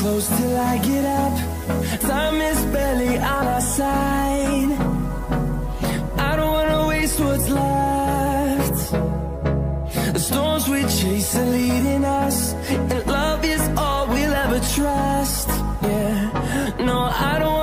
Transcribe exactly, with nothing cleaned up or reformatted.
close till I get up. Time is barely on our side. I don't wanna waste what's left. The storms we chase are leading us, and love is all we'll ever trust. Yeah, no, I don't